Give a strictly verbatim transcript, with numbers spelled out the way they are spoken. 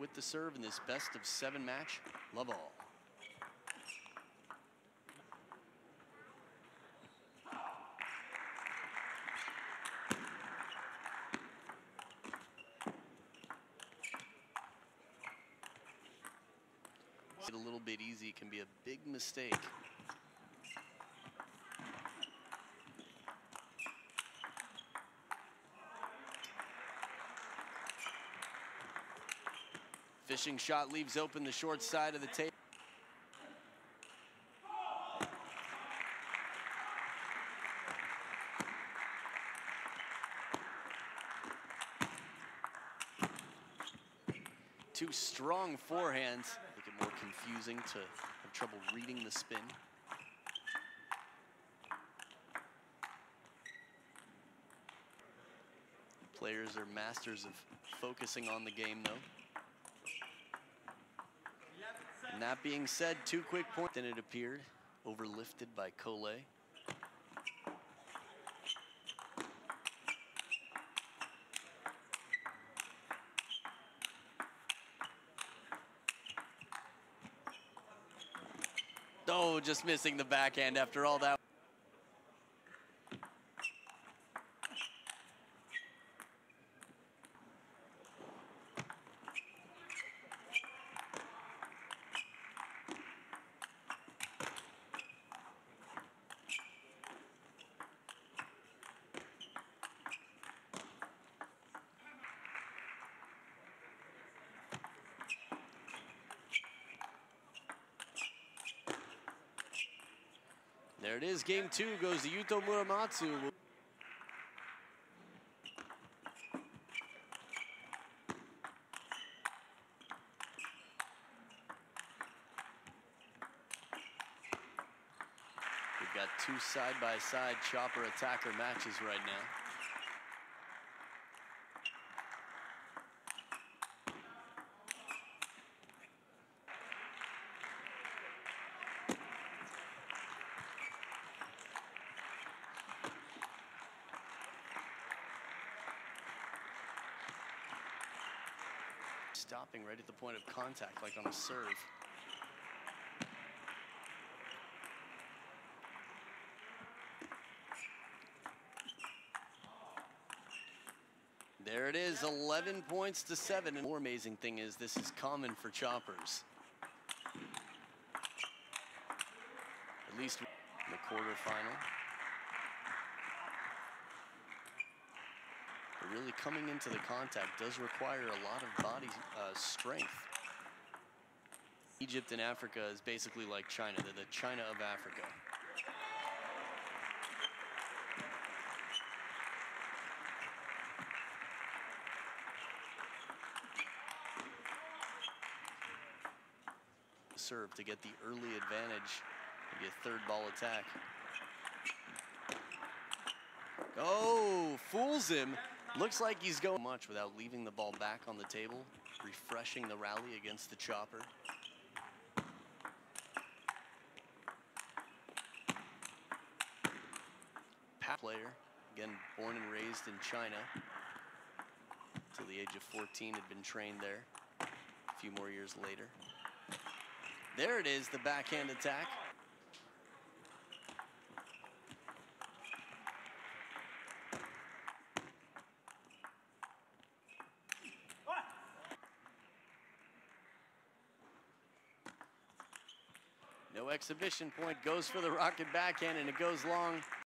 with the serve in this best of seven match. Love all. A little bit easy can be a big mistake. Fishing shot leaves open the short side of the table. Two strong forehands make it more confusing to have trouble reading the spin. Players are masters of focusing on the game, though. And that being said, two quick points, then it appeared, overlifted by Kou Lei. Oh, just missing the backhand after all that. There it is, game two goes to Yuto Muramatsu. We've got two side-by-side chopper-attacker matches right now. Stopping right at the point of contact, like on a serve. There it is, eleven points to seven. And the more amazing thing is, this is common for choppers. At least in the quarterfinal. But really coming into the contact does require a lot of body uh, strength. Egypt and Africa is basically like China. They're the China of Africa. Serve to get the early advantage, maybe a third ball attack. Oh, fools him. Looks like he's going much without leaving the ball back on the table, refreshing the rally against the chopper. Player, again born and raised in China. Till the age of fourteen, had been trained there. A few more years later. There it is, the backhand attack. No exhibition point, goes for the rocket backhand, and it goes long.